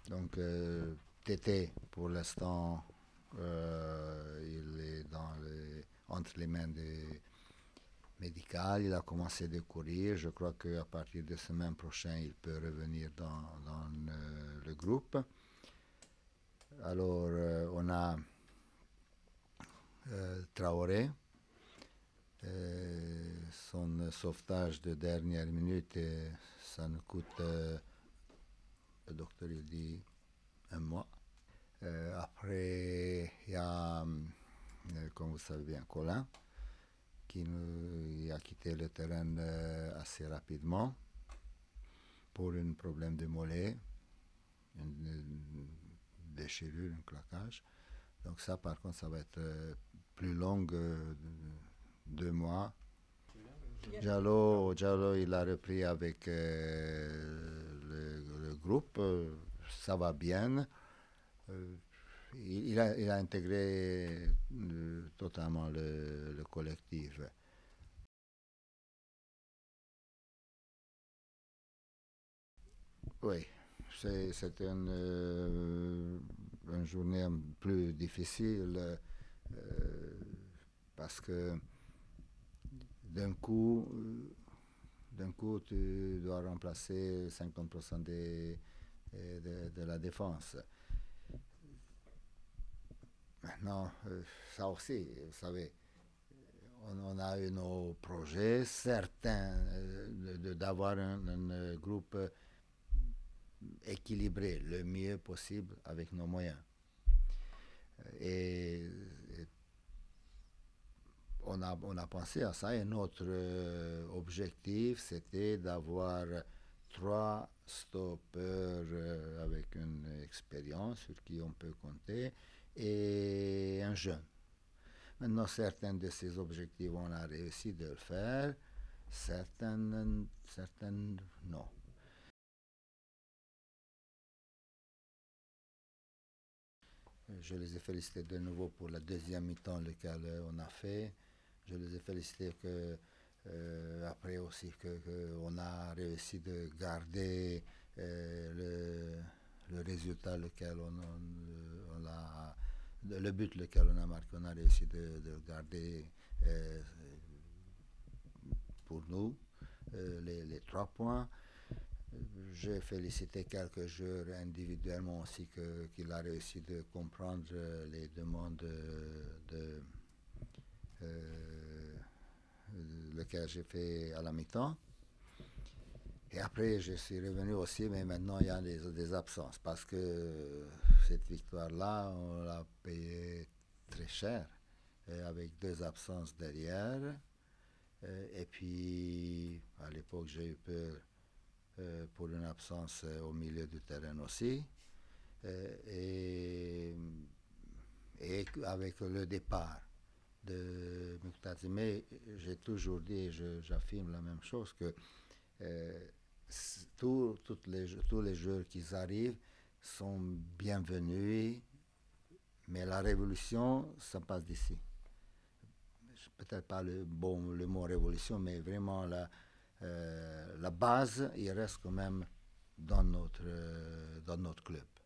Donc, Tété, pour l'instant, il est entre les mains des médicales. Il a commencé de courir. Je crois qu'à partir de semaine prochaine, il peut revenir dans le groupe. Alors, on a Traoré. Son sauvetage de dernière minute, ça nous coûte, le docteur il dit, 1 mois. Après, il y a, comme vous savez bien, Colin, qui a quitté le terrain assez rapidement pour un problème de mollet, une déchirure, un claquage. Donc ça, par contre, ça va être plus long, 2 mois. Diallo, il a repris avec le groupe, ça va bien. Il a intégré totalement le collectif. Oui, c'était une journée plus difficile parce que d'un coup, tu dois remplacer 50% de la défense. Maintenant, ça aussi, vous savez, on a eu nos projets, certains d'avoir un groupe équilibré le mieux possible avec nos moyens. Et on a pensé à ça et notre objectif c'était d'avoir 3 stoppeurs avec une expérience sur qui on peut compter et un jeune. Maintenant, certains de ces objectifs, on a réussi de le faire, certains non. Je les ai félicités de nouveau pour la deuxième mi-temps, lequel on a fait. Je les ai félicités après aussi qu'on a réussi de garder le résultat lequel on a, le but lequel on a marqué, on a réussi de le garder pour nous, les 3 points. J'ai félicité quelques joueurs individuellement aussi qu'il a réussi de comprendre les demandes lesquelles j'ai fait à la mi-temps. Et après, je suis revenu aussi, mais maintenant il y a des absences parce que cette victoire-là, on l'a payée très cher, avec 2 absences derrière. Et puis, à l'époque, j'ai eu peur pour une absence au milieu du terrain aussi. Et avec le départ de Muktadzi. Mais j'ai toujours dit, et j'affirme la même chose, que tous les joueurs qui arrivent sont bienvenus, mais la révolution, ça passe d'ici. Peut-être pas le mot révolution, mais vraiment la base, il reste quand même dans notre club.